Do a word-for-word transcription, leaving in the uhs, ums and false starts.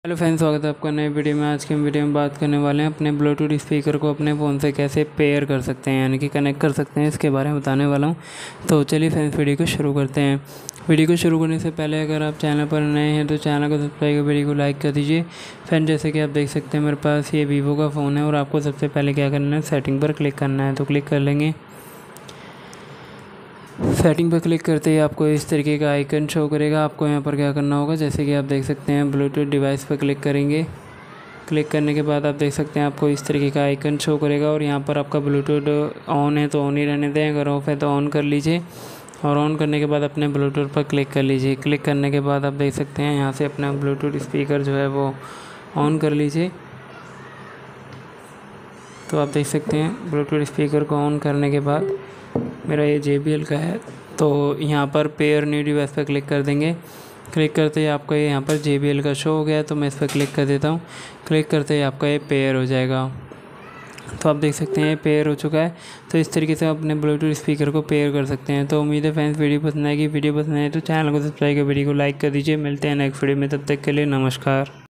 Hello friends, स्वागत है आपका नए वीडियो में। आज की वीडियो में बात करने वाले हैं अपने ब्लूटूथ स्पीकर को अपने फ़ोन से कैसे पेयर कर सकते हैं, यानी कि कनेक्ट कर सकते हैं, इसके बारे में बताने वाला हूं। तो चलिए फ्रेंड्स, वीडियो को शुरू करते हैं। वीडियो को शुरू करने से पहले अगर आप चैनल पर नए हैं तो चैनल को सब्सक्राइब कर वीडियो को लाइक कर दीजिए। फ्रेंड, जैसे कि आप देख सकते हैं मेरे पास ये वीवो का फ़ोन है और आपको सबसे पहले क्या करना है, सेटिंग पर क्लिक करना है। तो क्लिक कर लेंगे। सेटिंग पर क्लिक करते ही आपको इस तरीके का आइकन शो करेगा। आपको यहाँ पर क्या करना होगा, जैसे कि आप देख सकते हैं ब्लूटूथ डिवाइस पर क्लिक करेंगे। क्लिक करने के बाद आप देख सकते हैं आपको इस तरीके का आइकन शो करेगा और यहाँ पर आपका ब्लूटूथ ऑन है तो ऑन ही रहने दें, अगर ऑफ है तो ऑन कर लीजिए। और ऑन करने के बाद अपने ब्लूटूथ पर क्लिक कर लीजिए। क्लिक करने के बाद आप देख सकते हैं यहाँ से अपना ब्लूटूथ स्पीकर जो है वो ऑन कर लीजिए। तो आप देख सकते हैं ब्लूटूथ स्पीकर को ऑन करने के बाद मेरा ये जे बी एल का है, तो यहाँ पर पेयर न्यू डिवाइस पर क्लिक कर देंगे। क्लिक करते ही आपका ये यहाँ पर जे बी एल का शो हो गया, तो मैं इस पर क्लिक कर देता हूँ। क्लिक करते ही आपका ये पेयर हो जाएगा। तो आप देख सकते हैं ये पेयर हो चुका है। तो इस तरीके से आप अपने ब्लूटूथ स्पीकर को पेयर कर सकते हैं। तो उम्मीद है फ्रेंड्स वीडियो पसंद आएगी। वीडियो पसंद आए तो चैनल को सब्सक्राइब कर वीडियो को लाइक कर दीजिए। मिलते हैं नेक्स्ट वीडियो में, तब तक के लिए नमस्कार।